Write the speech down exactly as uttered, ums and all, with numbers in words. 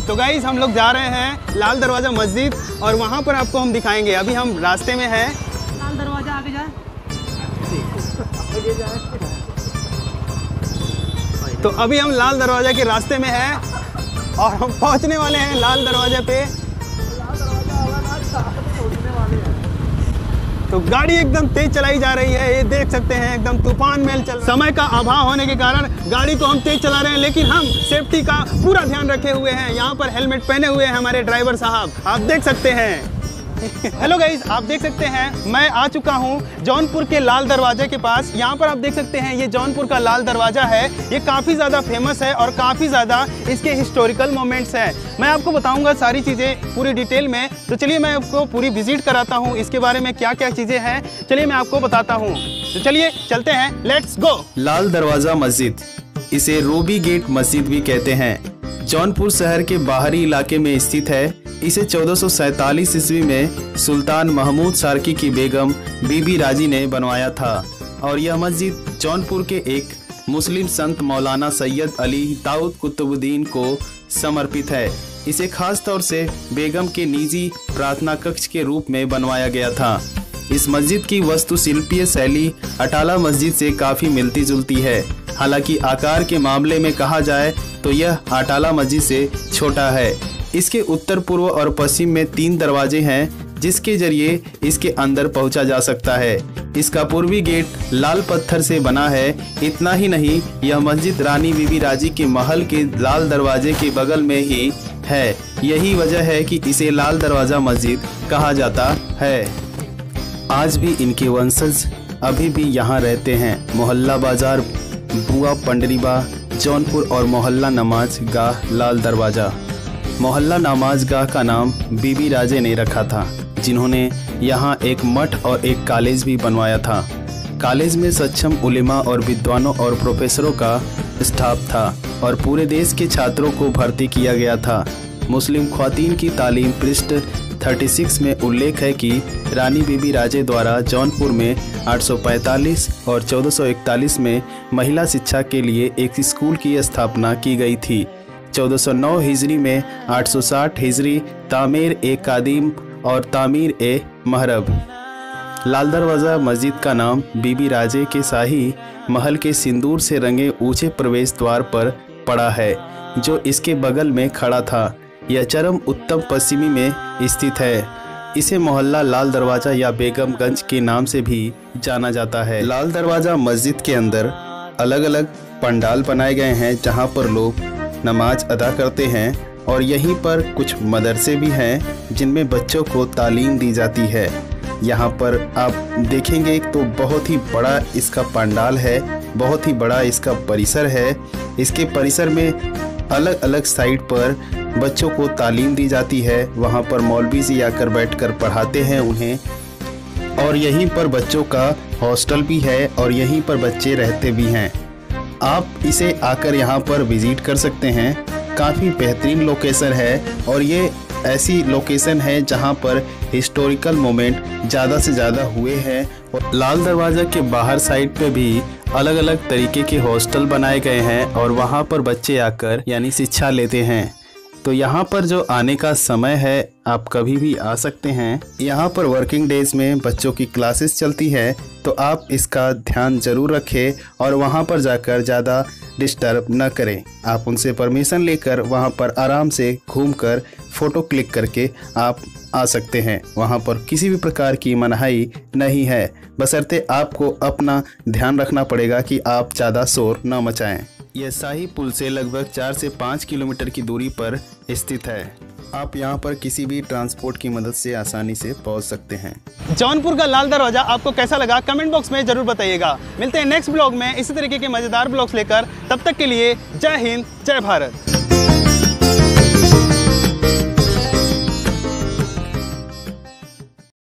तो गाइस हम लोग जा रहे हैं लाल दरवाज़ा मस्जिद और वहाँ पर आपको हम दिखाएंगे। अभी हम रास्ते में हैं। लाल दरवाजा आगे जाए, तो अभी हम लाल दरवाज़ा के रास्ते में हैं और हम पहुँचने वाले हैं लाल दरवाजे पे। तो गाड़ी एकदम तेज चलाई जा रही है, ये देख सकते हैं एकदम तूफान में चल। समय का अभाव होने के कारण गाड़ी को हम तेज चला रहे हैं, लेकिन हम सेफ्टी का पूरा ध्यान रखे हुए हैं। यहाँ पर हेलमेट पहने हुए हैं हमारे ड्राइवर साहब, आप देख सकते हैं। हेलो गाइस, आप देख सकते हैं मैं आ चुका हूँ जौनपुर के लाल दरवाजे के पास। यहाँ पर आप देख सकते हैं ये जौनपुर का लाल दरवाजा है। ये काफ़ी ज़्यादा फेमस है और काफ़ी ज़्यादा इसके हिस्टोरिकल मोमेंट्स हैं। मैं आपको बताऊंगा सारी चीज़ें पूरी डिटेल में। तो चलिए मैं आपको पूरी विजिट कराता हूँ, इसके बारे में क्या क्या चीज़ें हैं चलिए मैं आपको बताता हूँ। तो चलिए चलते हैं, लेट्स गो। लाल दरवाज़ा मस्जिद, इसे रूबी गेट मस्जिद भी कहते हैं, जौनपुर शहर के बाहरी इलाके में स्थित है। इसे चौदह सौ सैंतालीस ईस्वी में सुल्तान महमूद सार्की की बेगम बीबी राजी ने बनवाया था और यह मस्जिद जौनपुर के एक मुस्लिम संत मौलाना सैयद अली दाऊद कुतुबुद्दीन को समर्पित है। इसे खास तौर से बेगम के निजी प्रार्थना कक्ष के रूप में बनवाया गया था। इस मस्जिद की वास्तुशिल्पीय शैली अटाला मस्जिद से काफ़ी मिलती जुलती है। हालांकि आकार के मामले में कहा जाए तो यह अटाला मस्जिद से छोटा है। इसके उत्तर पूर्व और पश्चिम में तीन दरवाजे हैं जिसके जरिए इसके अंदर पहुंचा जा सकता है। इसका पूर्वी गेट लाल पत्थर से बना है। इतना ही नहीं, यह मस्जिद रानी बीबी राजी के महल के लाल दरवाजे के बगल में ही है। यही वजह है कि इसे लाल दरवाज़ा मस्जिद कहा जाता है। आज भी इनके वंशज अभी भी यहाँ रहते हैं। मोहल्ला बाजार, बुआ पंडरीबा, जौनपुर और मोहल्ला नमाज गाह लाल दरवाज़ा। मोहल्ला नमाज गाह का नाम बीबी राजे ने रखा था, जिन्होंने यहाँ एक मठ और एक कॉलेज भी बनवाया था। कॉलेज में सक्षम उलेमा और विद्वानों और प्रोफेसरों का स्टाफ था और पूरे देश के छात्रों को भर्ती किया गया था। मुस्लिम ख्वातीन की तालीम पृष्ठ छत्तीस में उल्लेख है कि रानी बीबी राजे द्वारा जौनपुर में आठ सौ पैंतालीस और चौदह सौ इकतालीस में महिला शिक्षा के लिए एक स्कूल की स्थापना की गई थी। चौदह सौ नौ हिजरी में आठ सौ साठ हिजरी तामीर ए कादिम और तामीर ए महरब। लाल दरवाज़ा मस्जिद का नाम बीबी राजे के शाही महल के सिंदूर से रंगे ऊंचे प्रवेश द्वार पर पड़ा है, जो इसके बगल में खड़ा था। यह चरम उत्तर पश्चिमी में स्थित है। इसे मोहल्ला लाल दरवाज़ा या बेगमगंज के नाम से भी जाना जाता है। लाल दरवाज़ा मस्जिद के अंदर अलग अलग पंडाल बनाए गए हैं जहां पर लोग नमाज अदा करते हैं और यहीं पर कुछ मदरसे भी हैं जिनमें बच्चों को तालीम दी जाती है। यहाँ पर आप देखेंगे तो बहुत ही बड़ा इसका पंडाल है, बहुत ही बड़ा इसका परिसर है। इसके परिसर में अलग अलग साइड पर बच्चों को तालीम दी जाती है। वहाँ पर मौलवी जी आकर बैठकर पढ़ाते हैं उन्हें और यहीं पर बच्चों का हॉस्टल भी है और यहीं पर बच्चे रहते भी हैं। आप इसे आकर यहाँ पर विज़िट कर सकते हैं। काफ़ी बेहतरीन लोकेशन है और ये ऐसी लोकेशन है जहाँ पर हिस्टोरिकल मोमेंट ज़्यादा से ज़्यादा हुए हैं। और लाल दरवाज़ा के बाहर साइड पे भी अलग अलग तरीके के हॉस्टल बनाए गए हैं और वहाँ पर बच्चे आकर यानी शिक्षा लेते हैं। तो यहाँ पर जो आने का समय है आप कभी भी आ सकते हैं। यहाँ पर वर्किंग डेज में बच्चों की क्लासेस चलती है, तो आप इसका ध्यान ज़रूर रखें और वहाँ पर जाकर ज़्यादा डिस्टर्ब न करें। आप उनसे परमिशन लेकर वहाँ पर आराम से घूमकर फ़ोटो क्लिक करके आप आ सकते हैं। वहाँ पर किसी भी प्रकार की मनाही नहीं है, बशर्ते आपको अपना ध्यान रखना पड़ेगा कि आप ज़्यादा शोर न मचाएं। यह शाही पुल से लगभग चार से पाँच किलोमीटर की दूरी पर स्थित है। आप यहाँ पर किसी भी ट्रांसपोर्ट की मदद से आसानी से पहुँच सकते हैं। जौनपुर का लाल दरवाजा आपको कैसा लगा कमेंट बॉक्स में जरूर बताइएगा। मिलते हैं नेक्स्ट ब्लॉग में इसी तरीके के मज़ेदार ब्लॉग्स लेकर। तब तक के लिए जय हिंद, जय भारत।